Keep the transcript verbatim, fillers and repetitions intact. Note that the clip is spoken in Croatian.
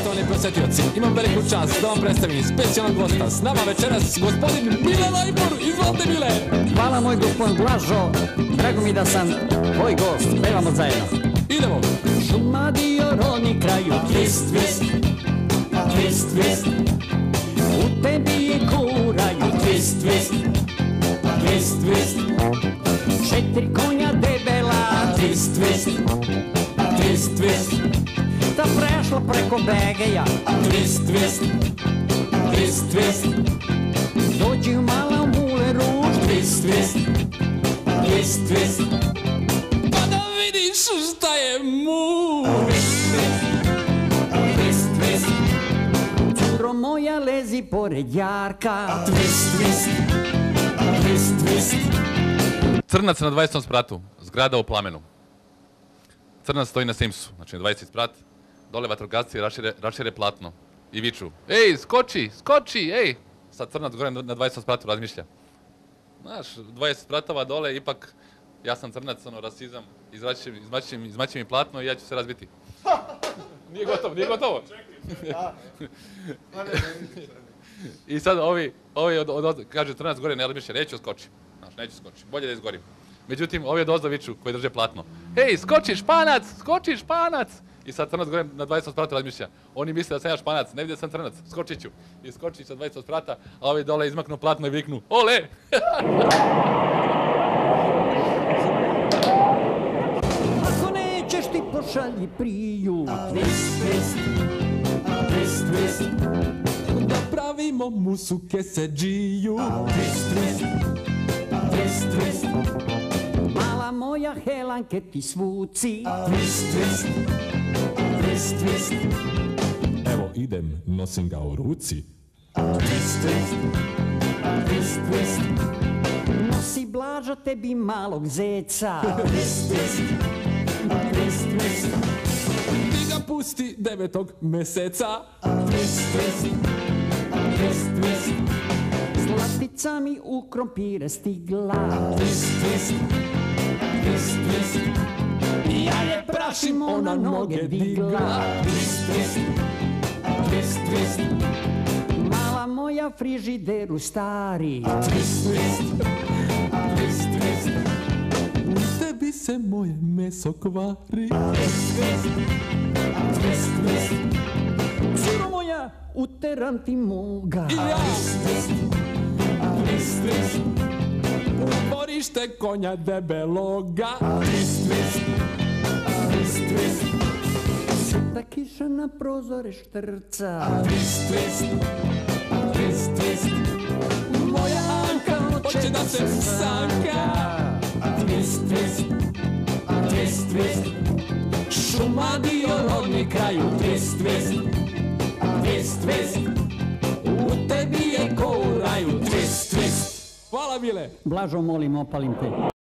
Poštovani posjetioci, imam veliku čast da vam predstavim specijalnog gosta. S nama večeras gospodin Mile Najbor. Izvolite, Mile! Hvala, moj gospodin Blažo. Drago mi da sam tvoj gost. Pevamo zajedno. Idemo! Šumadio rodni kraju, twist, twist, twist, twist. U tebi je kuraju, twist, twist, twist, twist. Četiri konja debela, twist, twist, twist, twist. Da prešla preko Begeja, twist, twist, twist, twist. Dođi u mala mule ruž, twist, twist, twist, twist. Pa da vidiš šta je mu! Twist, twist, curo moja lezi pored Jarka, twist, twist, twist, twist. Crnac na dvadesetom spratu, zgrada u plamenu. Crnac stoji na Simsu, znači na dvadeseti sprat, dole vatrogasci rašire, rašire platno i viču: ej, skoči, skoči, ej! Sad Crnac gore na dvadesetom spratu razmišlja. Znaš, dvadeset spratova dole, ipak ja sam Crnac, ono, rasizam, izmaći mi platno i ja ću se razbiti. Nije gotovo, nije gotovo. I sad ovi, ovi od, od, od, kaže Crnac gore ne razmišlja, neću skoči. Znaš, neću skoči, bolje da izgorim. Međutim, ovi od ozdo viču koji drže platno: ej, skoči Španac, skoči Španac! I sad Crnac gore na dvadesetom spratu razmišlja. Oni misle da sam ja Španac, ne vidi da sam Crnac, skočit ću. I skoči sa dvadesetog sprata, a ovi dole izmaknu platno i viknu: ole! Ako nećeš ti pošalji priju, twist, twist, twist, twist. Da pravimo musu keseđiju. Twist, twist, twist, twist. Mala moja Helanke ti svuci, twist, twist, twist, twist. Evo idem, nosim ga u ruci. Twist, twist, twist, twist. Nosi Blaža tebi malog zeca, twist, twist, twist, twist. Ti ga pusti devetog meseca. Twist, twist, twist, twist. Zlatica mi u krompire stigla, twist, twist, twist, twist. Ja je prašim, ona noge digla, twist, twist, twist, twist. Mala moja frižideru stari, twist, twist, twist, twist. U tebi se moje meso kvari. Twist, twist, twist, twist. Curo moja, uteram ti moga, I ja. twist, twist, twist, twist. Uporište konja debeloga. Twist, twist, twist, twist. Suta kiša na prozore štrca, twist, twist, twist, twist. Moja Anka Hoće da se sanka. twist, twist, twist, twist. Šumadio rodni kraju, twist, twist, twist, twist. U tebi je ko u raju, twist, twist. Hvala, Mile! Blažo, molim, opalim te.